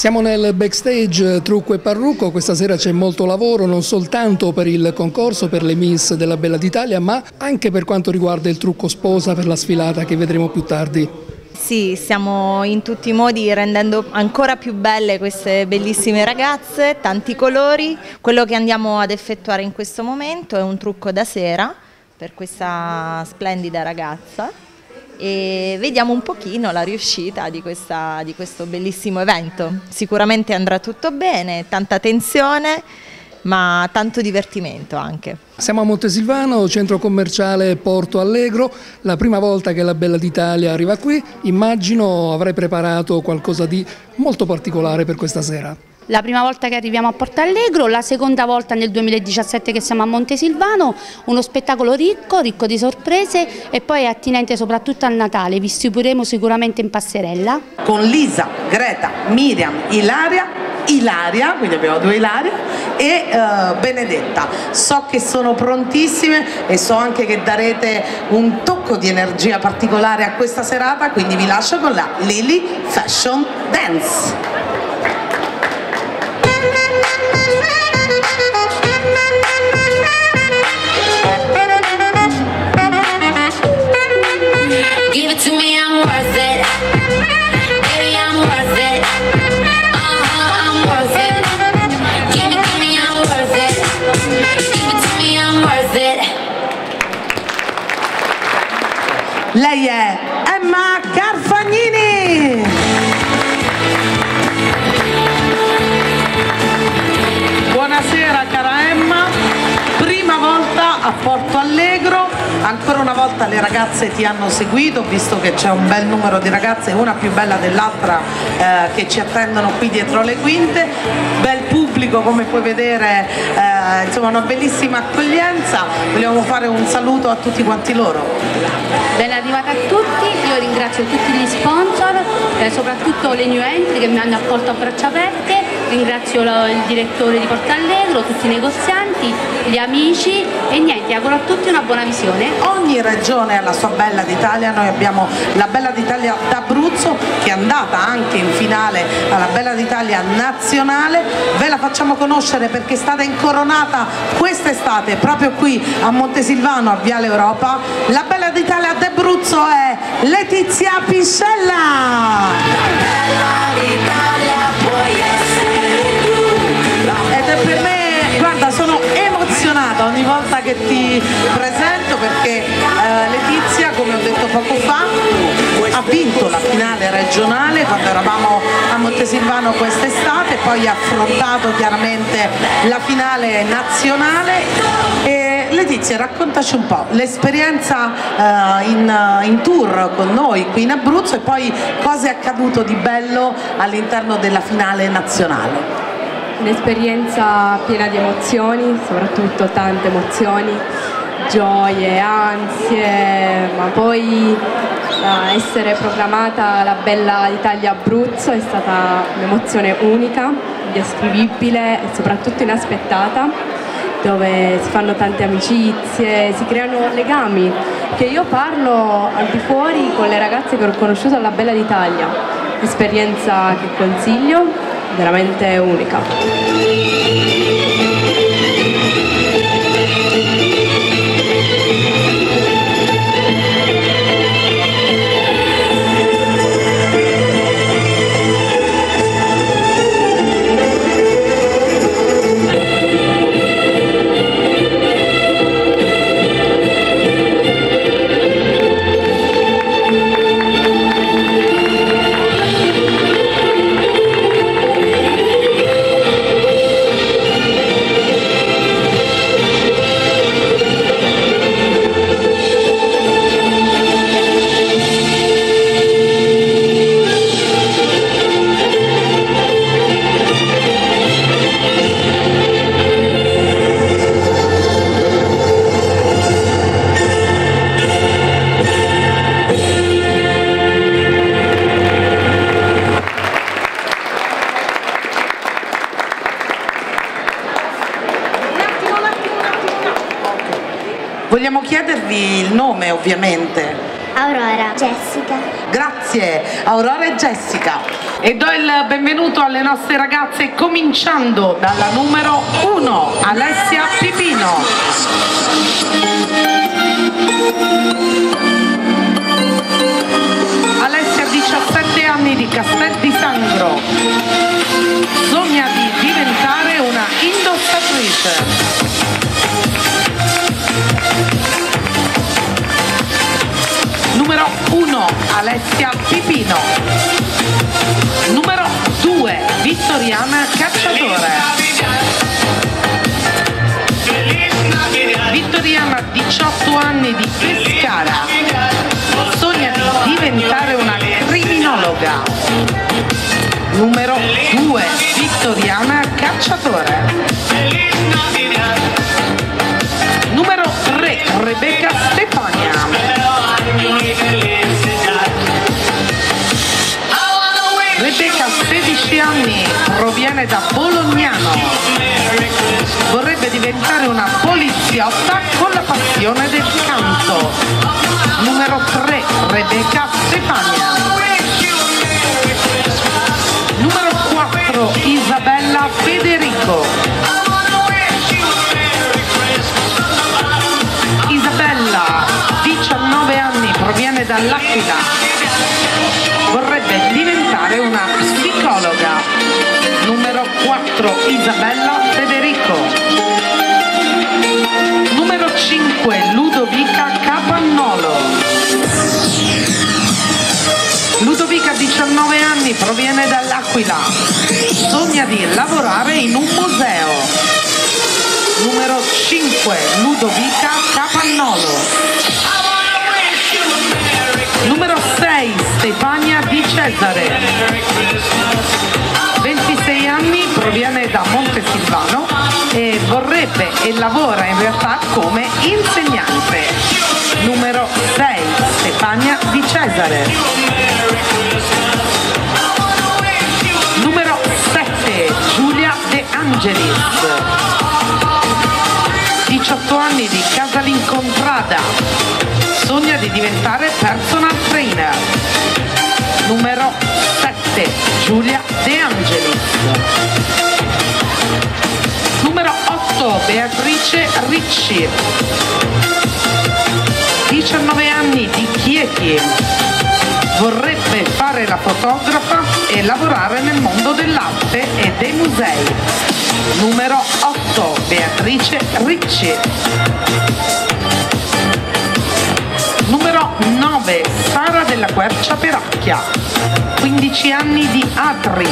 Siamo nel backstage Trucco e Parrucco, questa sera c'è molto lavoro non soltanto per il concorso, per le Miss della Bella d'Italia, ma anche per quanto riguarda il trucco sposa per la sfilata che vedremo più tardi. Sì, stiamo in tutti i modi rendendo ancora più belle queste bellissime ragazze, tanti colori. Quello che andiamo ad effettuare in questo momento è un trucco da sera per questa splendida ragazza e vediamo un pochino la riuscita di questo bellissimo evento. Sicuramente andrà tutto bene, tanta tensione, ma tanto divertimento anche. Siamo a Montesilvano, centro commerciale Porto Allegro, la prima volta che la Bella d'Italia arriva qui, immagino avrai preparato qualcosa di molto particolare per questa sera. La prima volta che arriviamo a Porto Allegro, la seconda volta nel 2017 che siamo a Montesilvano, uno spettacolo ricco di sorprese e poi attinente soprattutto al Natale, vi stupiremo sicuramente in passerella. Con Lisa, Greta, Miriam, Ilaria, quindi abbiamo due Ilaria, e Benedetta. So che sono prontissime e so anche che darete un tocco di energia particolare a questa serata, quindi vi lascio con la Lily Fashion Dance. Give it to me, I'm worth it. Baby, I'm worth it. I'm worth it. Give it to me, I'm worth it. Give it to me, I'm worth it. Lei è Emma Carfagnini. Buonasera cara Emma, prima volta a Porto Allegro, ancora una volta le ragazze ti hanno seguito, visto che c'è un bel numero di ragazze, una più bella dell'altra, che ci attendono qui dietro le quinte, bel pubblico come puoi vedere, insomma una bellissima accoglienza. Vogliamo fare un saluto a tutti quanti loro. Ben arrivata a tutti, io ringrazio tutti gli sponsor, soprattutto le new entry che mi hanno accolto a braccia aperte, ringrazio il direttore di Porto Allegro, tutti i negozianti, gli amici e niente, auguro a tutti una buona visione. Ogni regione ha la sua Bella d'Italia, noi abbiamo la Bella d'Italia d'Abruzzo che è andata anche in finale alla Bella d'Italia nazionale, ve la facciamo conoscere perché è stata incoronata quest'estate proprio qui a Montesilvano a Viale Europa. La Bella d'Italia d'Abruzzo è Letizia Piscella. Ed è per me, guarda, sono emozionata ogni volta che ti presento perché Letizia, come ho detto poco fa, ha vinto la finale regionale quando eravamo a Montesilvano quest'estate, poi ha affrontato chiaramente la finale nazionale. E Letizia, raccontaci un po' l'esperienza in tour con noi qui in Abruzzo e poi cosa è accaduto di bello all'interno della finale nazionale. Un'esperienza piena di emozioni, soprattutto tante emozioni, gioie, ansie, ma poi essere proclamata la Bella d'Italia Abruzzo è stata un'emozione unica, indescrivibile e soprattutto inaspettata, dove si fanno tante amicizie, si creano legami, che io parlo al di fuori con le ragazze che ho conosciuto alla Bella d'Italia, esperienza che consiglio, veramente unica. Vogliamo chiedervi il nome ovviamente. Aurora. Jessica. Grazie, Aurora e Jessica. E do il benvenuto alle nostre ragazze, cominciando dalla numero 1, Alessia Pipino. Alessia, 17 anni, di Castel di Sangro, sogna di diventare una indossatrice. Numero 1, Alessia Pipino. Numero 2, Vittoriana Cacciatore. Vittoriana, 18 anni, di Pescara, sogna di diventare una criminologa. Numero 2, Vittoriana Cacciatore. Numero 3, Rebecca Stefania. Rebecca, 16 anni, proviene da Bolognano, vorrebbe diventare una poliziotta con la passione del canto. Numero 3, Rebecca Stefania. Numero 4, Isabella Federico. Isabella, 19 anni, proviene dall'Aquila, vorrebbe diventare una psicologa. Numero 4, Isabella Federico. Numero 5, Ludovica Capannolo. Ludovica, 19 anni, proviene dall'Aquila, sogna di lavorare in un museo. Numero 5, Ludovica Capannolo. Numero 6, Stefania Di Cesare, 26 anni, proviene da Montesilvano e vorrebbe e lavora in realtà come insegnante. Numero 6, Stefania Di Cesare. Numero 7, Giulia De Angelis, 18 anni, di Casalincontrada, sogna di diventare personal trainer. Numero 7, Giulia De Angelis. Numero 8, Beatrice Ricci, 19 anni, di Chieti, vorrebbe fare la fotografa e lavorare nel mondo dell'arte e dei musei. Numero 8, Beatrice Ricci. Numero 9, Sara della Quercia Peracchia, 15 anni, di Atri,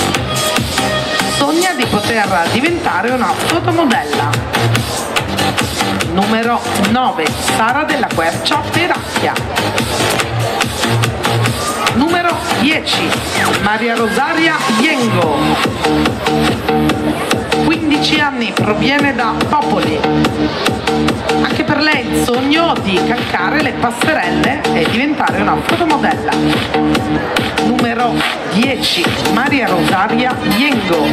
sogna di poter diventare una fotomodella. Numero 9, Sara della Quercia Peracchia. Numero 10, Maria Rosaria Iengo, 15 anni, proviene da Popoli, anche per lei il sogno di calcare le passerelle e diventare una fotomodella. Numero 10, Maria Rosaria Iengo.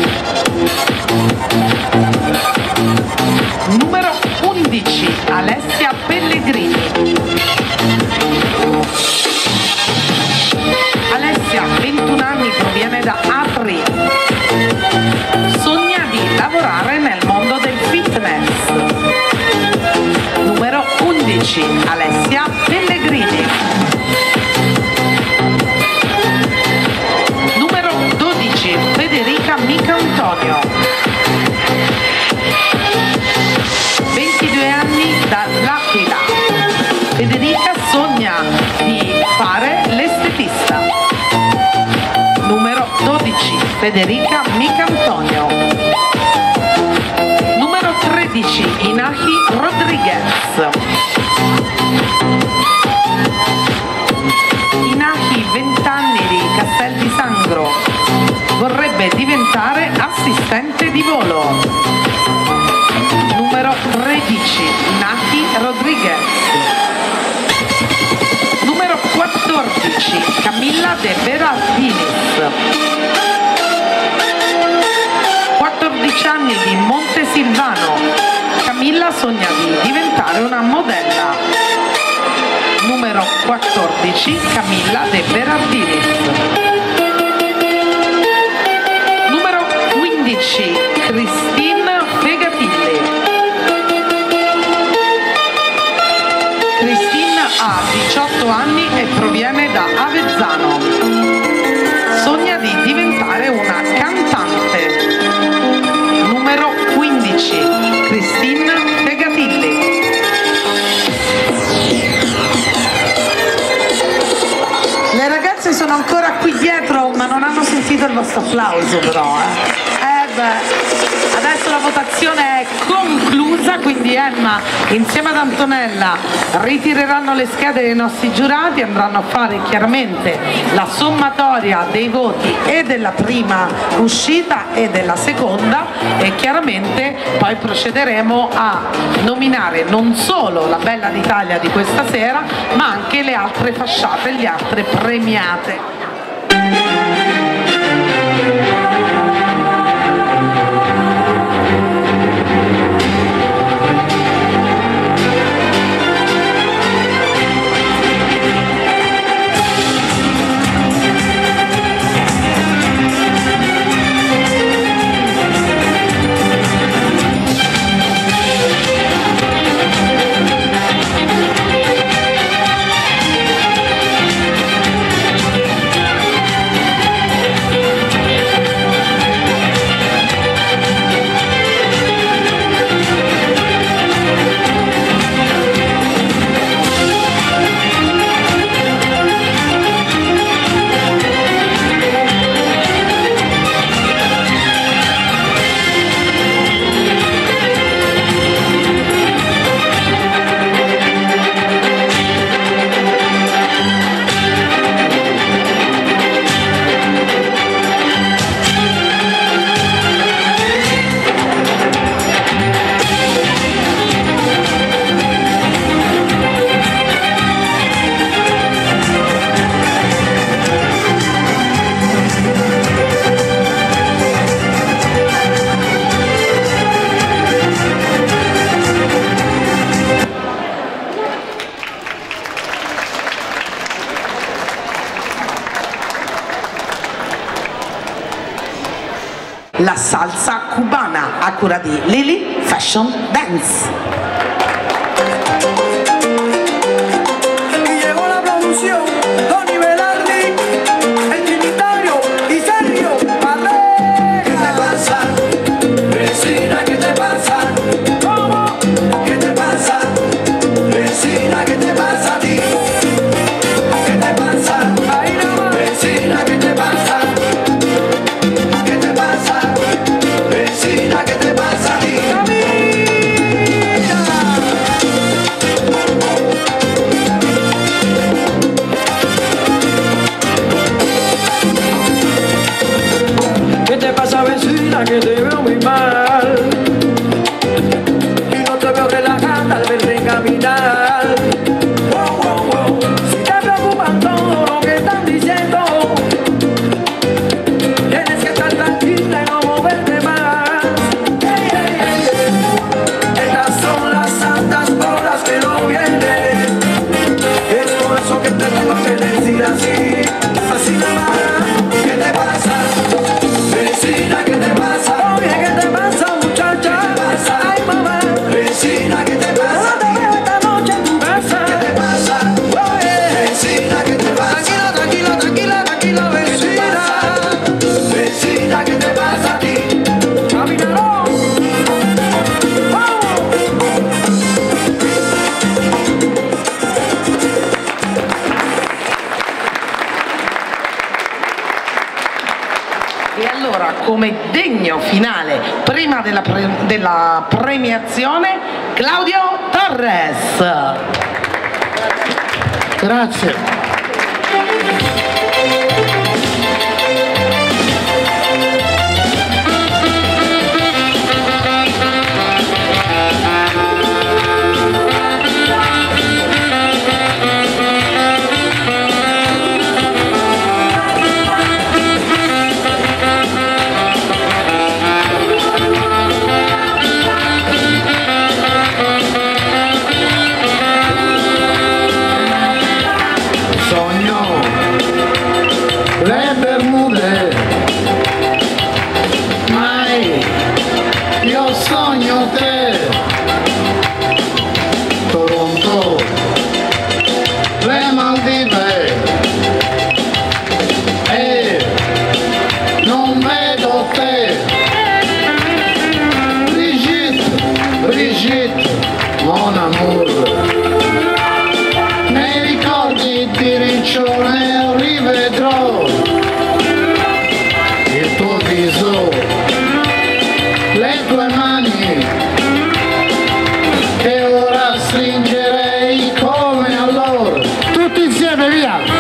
Numero 11, Alessia Pellegrini. Alessia, 21 anni, proviene da Atri, sogna di lavorare nel mondo del fitness. Numero 11, Alessia Pellegrini. Numero 12, Federica Micantonio, 22 anni, dall'Aquila. Federica sogna di fare l'estetista. Numero 12, Federica Micantonio. Numero 13, Inahi Rodriguez. Inahi, 20 anni, di Castel di Sangro, vorrebbe diventare assistente di volo. Numero 13, Inahi Rodriguez. Numero 14, Camilla De Berardinis, 14 anni, di Montesilvano. Camilla sogna di diventare una modella. Numero 14, Camilla De Berardinis. ha 18 anni e proviene da Avezzano. Sogna di diventare una cantante. Numero 15, Cristina Fegatilli. Le ragazze sono ancora qui dietro, ma non hanno sentito il vostro applauso però. Adesso la votazione è conclusa, quindi Emma insieme ad Antonella ritireranno le schede dei nostri giurati, andranno a fare chiaramente la sommatoria dei voti e della prima uscita e della seconda, e chiaramente poi procederemo a nominare non solo la Bella d'Italia di questa sera, ma anche le altre fasciate, le altre premiate. La salsa cubana a cura di Lily Fashion Dance. Que te veo muy mal y no te veo relajada al verte caminar. Wow, wow, wow. Si te preocupan todo lo que están diciendo, tienes que estar tranquila y no moverte más. Hey, hey, hey, hey. Estas son las santas horas que no vienen. Es por eso que te tengo que decir así, así nada más. ¿Qué te pasa? Vecina, ¿qué te pasa? Oye, ¿qué te pasa, muchacha? ¿Qué te pasa? Ay, mamá. Vecina, ¿qué te pasa? No te veo esta noche en tu casa. ¿Qué te pasa? Oye, vecina, ¿qué te pasa? Tranquila, tranquila, tranquila, tranquila, vecina. Vecina, ¿qué te pasa a ti? Caminarón. E allora, come degno finale, prima della premiazione, Claudio Torres. Grazie. Sogno di me e non vedo te. Brigitte, Brigitte, mon amour, nei ricordi di riccione rivedrò il tuo viso, le tue mani che ora stringerei come allora. Tutti insieme, via!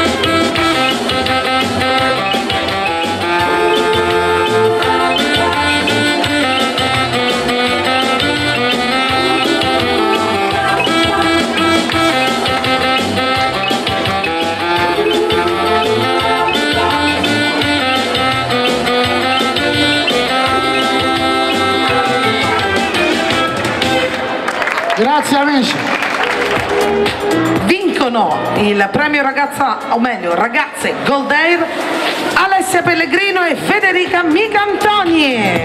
Grazie amici. Vincono il premio ragazza, o meglio ragazze Gold Air, Alessia Pellegrino e Federica Micantoni.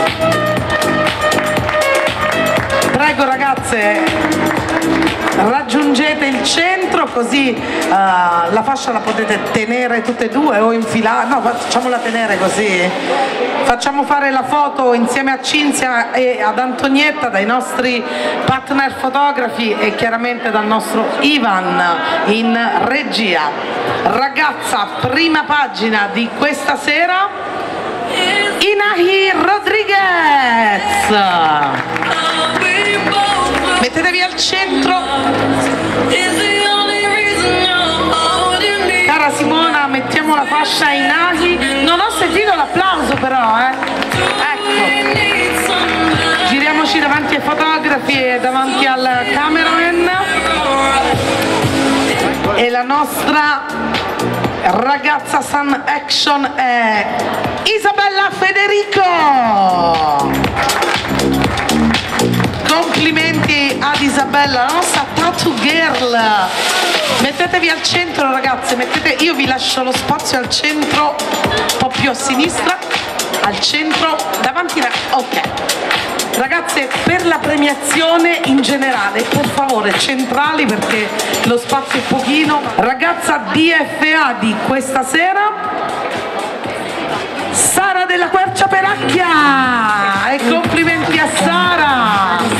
Prego ragazze, raggiungete il centro, così la fascia la potete tenere tutte e due o infilare, no, facciamola tenere così. Facciamo fare la foto insieme a Cinzia e ad Antonietta, dai nostri partner fotografi e chiaramente dal nostro Ivan in regia. Ragazza, prima pagina di questa sera, Inahi Rodriguez. Mettetevi al centro. Cara Simona, mettiamo la fascia in Inahi. Non ho sentito l'applauso però, Ecco. Giriamoci davanti ai fotografi e davanti al cameraman. E la nostra ragazza Sun Action è Isabella Federico. Complimenti ad Isabella, la nostra tattoo girl. Mettetevi al centro ragazze, io vi lascio lo spazio al centro, un po' più a sinistra, al centro, davanti ok. Ragazze, per la premiazione in generale, per favore, centrali perché lo spazio è pochino. Ragazza DFA di questa sera, Sara della Quercia Peracchia, e complimenti a Sara.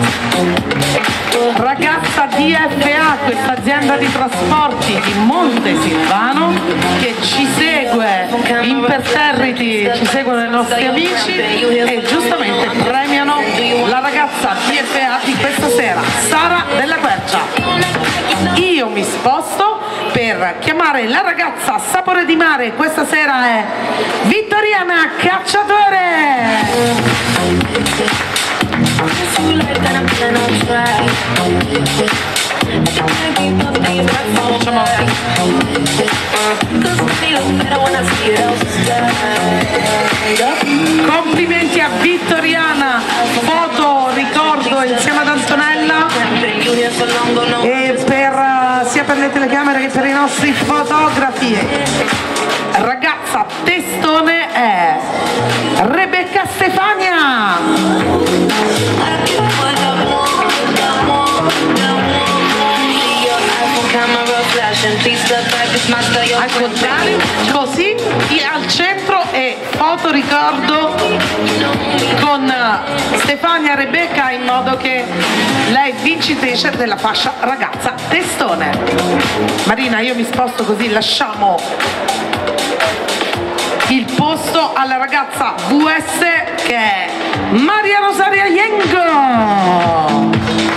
Ragazza DFA, questa azienda di trasporti di Montesilvano che ci segue imperterriti, ci seguono i nostri amici e giustamente premiano la ragazza DFA di questa sera, Sara della Quercia. Io mi sposto per chiamare la ragazza Sapore di Mare, questa sera è Vittoriana Cacciatore. Complimenti a Vittoriana, foto ricordo insieme ad Antonella e sia per le telecamere che per i nostri fotografi. Ragazza testone è Rebecca Stefania. Al contrario, così al centro e foto ricordo con Stefania Rebecca, in modo che lei è vincitrice della fascia ragazza testone. Marina, io mi sposto così lasciamo il posto alla ragazza VS che è Maria Rosaria Yengo.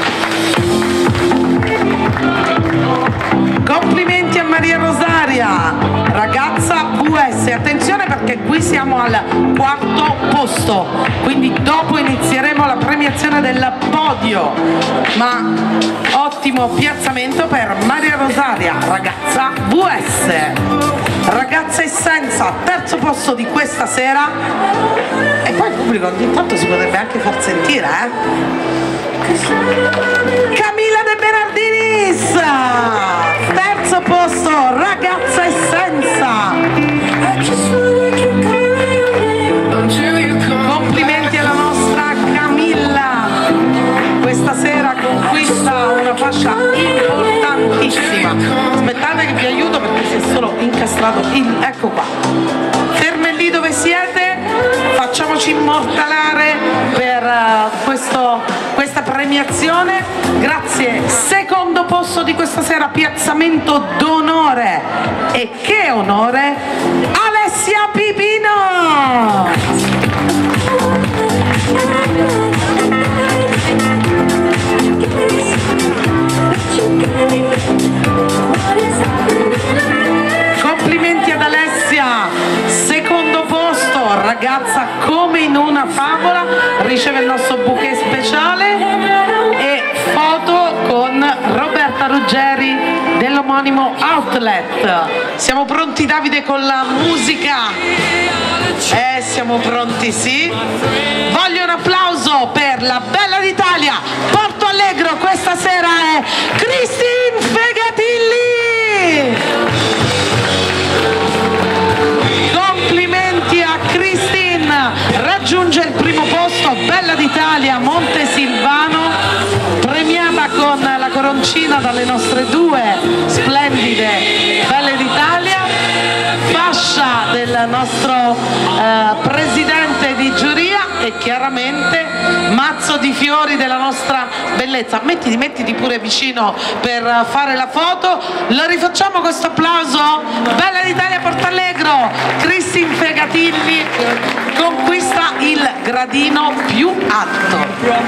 Complimenti a Maria Rosaria, ragazza VS. Attenzione perché qui siamo al quarto posto, quindi dopo inizieremo la premiazione del podio, ma ottimo piazzamento per Maria Rosaria, ragazza VS. Ragazza Essenza, terzo posto di questa sera, e poi il pubblico ogni tanto si potrebbe anche far sentire, Camilla De Bernardinis, terzo posto, ragazza Essenza. Complimenti alla nostra Camilla, questa sera conquista una fascia importantissima. vi aiuto perché si è solo incastrato ecco qua. Ferme lì dove siete, facciamoci immortalare per questa premiazione. Grazie. Secondo posto di questa sera, piazzamento d'onore. E che onore! Alessia Pipino! Complimenti ad Alessia, secondo posto, ragazza come in una favola, riceve il nostro bouquet speciale e foto con Roberta Ruggeri dell'omonimo Outlet. Siamo pronti, Davide, con la musica? Siamo pronti, sì. Voglio un applauso per la Bella d'Italia Porto Allegro, questa sera è Christine Fegatilli. Complimenti a Christine, raggiunge il primo posto, Bella d'Italia Montesilvano, premiata con la coroncina dalle nostre due splendide Belle d'Italia, fascia del nostro presidente di giuria e chiaramente mazzo di fiori della nostra bellezza. Mettiti pure vicino per fare la foto. Lo rifacciamo questo applauso? Bella d'Italia Porto Allegro, Christine Fegatilli conquista il gradino più alto.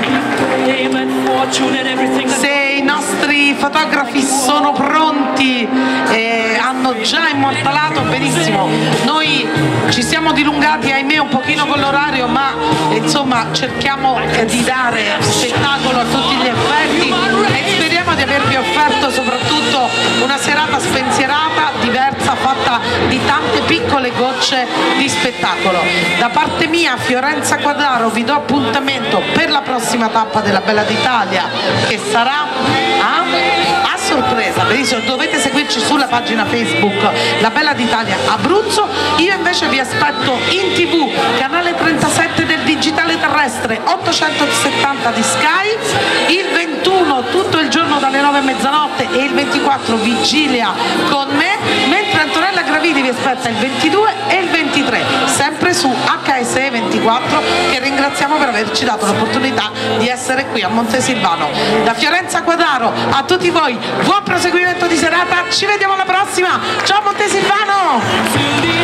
Se i nostri fotografi sono pronti e hanno già immortalato, benissimo. Noi ci siamo dilungati, ahimè, un pochino con l'orario, ma insomma cerchiamo di dare spettacolo a tutti gli effetti e speriamo di avervi offerto soprattutto una serata spensierata, diversa, fatta di tante piccole gocce di spettacolo. Da parte mia, Fiorenza Quadraro, vi do appuntamento per la prossima tappa della Bella d'Italia, che sarà a sorpresa. Benissimo, dovete seguirci sulla pagina Facebook La Bella d'Italia Abruzzo. Io invece vi aspetto in TV, canale 37 del digitale terrestre, 870 di Sky, il 21 tutto il giorno dalle 9 a mezzanotte e il 24 vigilia con me, mentre Antonella Gravini vi aspetta il 22 e il 23, sempre su HSE 24, che ringraziamo per averci dato l'opportunità di essere qui a Montesilvano. Da Fiorenza Quadraro a tutti voi, buon proseguimento di serata, ci vediamo alla prossima, ciao Montesilvano!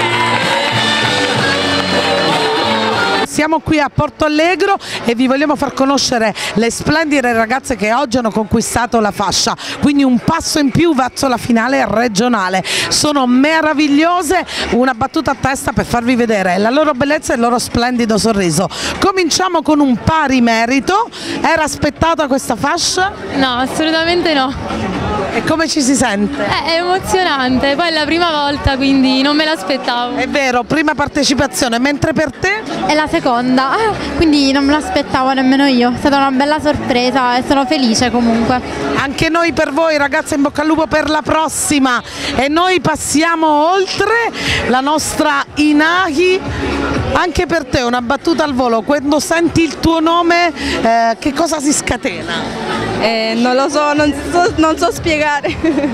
Siamo qui a Porto Allegro e vi vogliamo far conoscere le splendide ragazze che oggi hanno conquistato la fascia, quindi un passo in più verso la finale regionale. Sono meravigliose, una battuta a testa per farvi vedere la loro bellezza e il loro splendido sorriso. Cominciamo con un pari merito. Era aspettata questa fascia? No, assolutamente no. E come ci si sente? È emozionante, poi è la prima volta, quindi non me l'aspettavo. È vero, prima partecipazione, mentre per te? È la seconda, quindi non me l'aspettavo nemmeno io, è stata una bella sorpresa e sono felice comunque. Anche noi per voi ragazze, in bocca al lupo per la prossima. E noi passiamo oltre, la nostra Inahi. Anche per te una battuta al volo, quando senti il tuo nome che cosa si scatena? Non lo so, non so spiegare.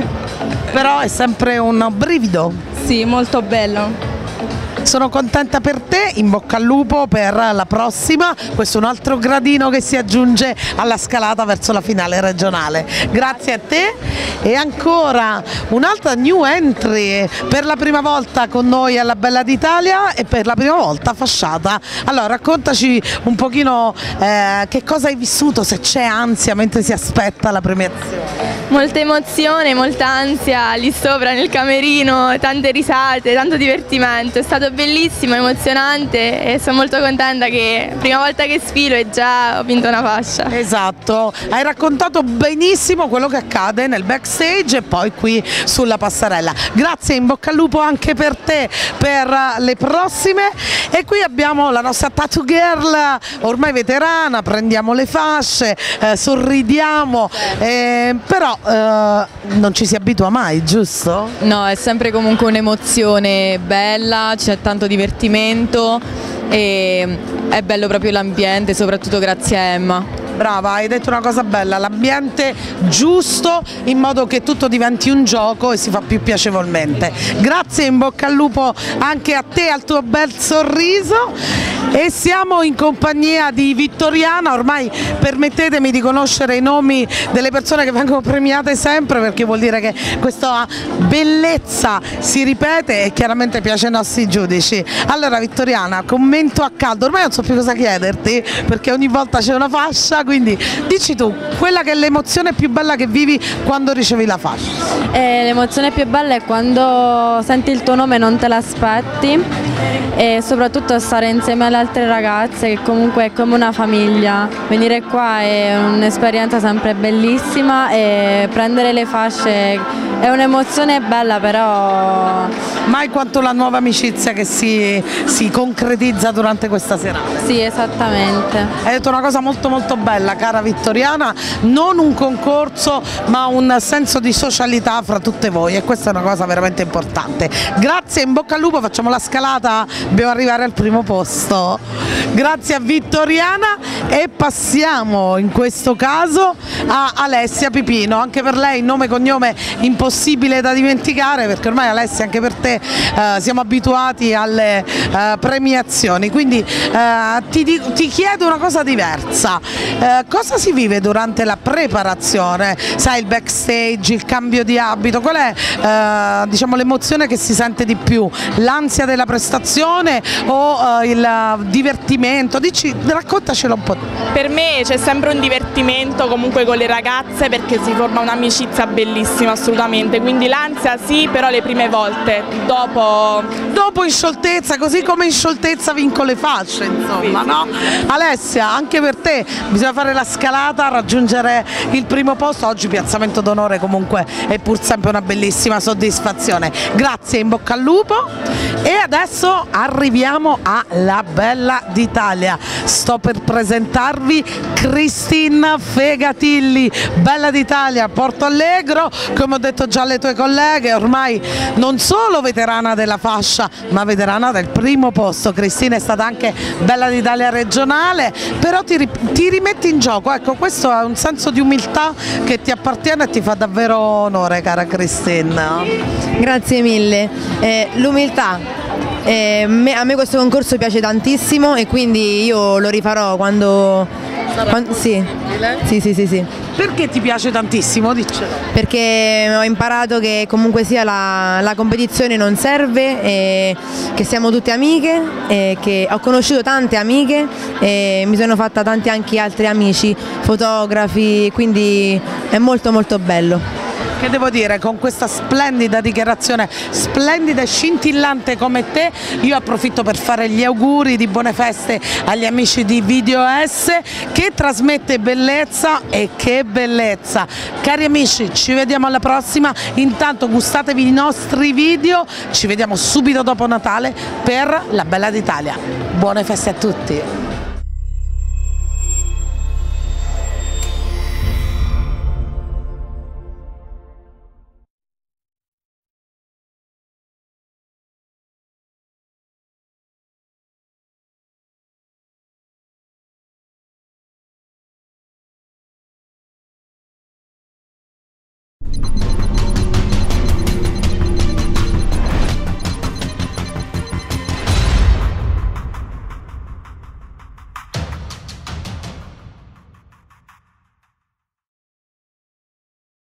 Però è sempre un brivido. Sì, molto bello. Sono contenta per te, in bocca al lupo per la prossima, questo è un altro gradino che si aggiunge alla scalata verso la finale regionale. Grazie a te e ancora un'altra new entry per la prima volta con noi alla Bella d'Italia e per la prima volta fasciata. Allora raccontaci un pochino che cosa hai vissuto, se c'è ansia mentre si aspetta la premiazione. Molta emozione, molta ansia lì sopra nel camerino, tante risate, tanto divertimento, è stato bellissimo, emozionante e sono molto contenta che prima volta che sfilo e già ho vinto una fascia. Esatto, hai raccontato benissimo quello che accade nel backstage e poi qui sulla passerella. Grazie, in bocca al lupo anche per te per le prossime. E qui abbiamo la nostra tattoo girl ormai veterana, prendiamo le fasce, sorridiamo, però non ci si abitua mai, giusto? No, è sempre comunque un'emozione bella, c'è tanto divertimento e è bello proprio l'ambiente, soprattutto grazie a Emma. Brava, hai detto una cosa bella, l'ambiente giusto in modo che tutto diventi un gioco e si fa più piacevolmente. Grazie, in bocca al lupo anche a te, al tuo bel sorriso. E siamo in compagnia di Vittoriana, ormai permettetemi di conoscere i nomi delle persone che vengono premiate sempre, perché vuol dire che questa bellezza si ripete e chiaramente piace ai nostri giudici. Allora Vittoriana, commento a caldo, ormai non so più cosa chiederti perché ogni volta c'è una fascia, quindi dici tu, quella che è l'emozione più bella che vivi quando ricevi la fascia. L'emozione più bella è quando senti il tuo nome e non te l'aspetti, e soprattutto stare insieme alle altre ragazze, che comunque è come una famiglia. Venire qua è un'esperienza sempre bellissima e prendere le fasce è un'emozione bella, però mai quanto la nuova amicizia che si concretizza durante questa serata. Sì, esattamente. Hai detto una cosa molto molto bella, cara Vittoriana, non un concorso ma un senso di socialità fra tutte voi, e questa è una cosa veramente importante. Grazie, in bocca al lupo, facciamo la scalata, dobbiamo arrivare al primo posto. Grazie a Vittoriana e passiamo in questo caso a Alessia Pipino, anche per lei nome e cognome impossibile da dimenticare, perché ormai Alessia anche per te siamo abituati alle premiazioni, quindi ti chiedo una cosa diversa, cosa si vive durante la preparazione, sai, il backstage, il cambio di abito, qual è diciamo l'emozione che si sente di più, l'ansia della prestazione o il divertimento? Dici, raccontacelo un po'. Per me c'è sempre un divertimento comunque con le ragazze, perché si forma un'amicizia bellissima assolutamente, quindi l'ansia sì, però le prime volte, dopo in scioltezza, così come in scioltezza vinco le fasce, insomma, sì. No? Alessia, anche per te bisogna fare la scalata, raggiungere il primo posto, oggi piazzamento d'onore comunque è pur sempre una bellissima soddisfazione. Grazie, in bocca al lupo. E adesso arriviamo alla Bella d'Italia, sto per presentarvi Cristina Fegatilli, Bella d'Italia Porto Allegro, come ho detto già alle tue colleghe, ormai non solo veterana della fascia ma veterana del primo posto. Cristina è stata anche Bella d'Italia regionale, però ti rimetti in gioco, ecco, questo è un senso di umiltà che ti appartiene e ti fa davvero onore, cara Cristina. Grazie mille, l'umiltà. A me questo concorso piace tantissimo e quindi io lo rifarò quando sì. Perché ti piace tantissimo? Diccelo. Perché ho imparato che comunque sia la competizione non serve, e che siamo tutte amiche, e che ho conosciuto tante amiche e mi sono fatta tanti anche altri amici, fotografi, quindi è molto molto bello. Che devo dire, con questa splendida dichiarazione, splendida e scintillante come te, io approfitto per fare gli auguri di buone feste agli amici di Video S, che trasmette bellezza, e che bellezza. Cari amici, ci vediamo alla prossima, intanto gustatevi i nostri video, ci vediamo subito dopo Natale per la Bella d'Italia. Buone feste a tutti!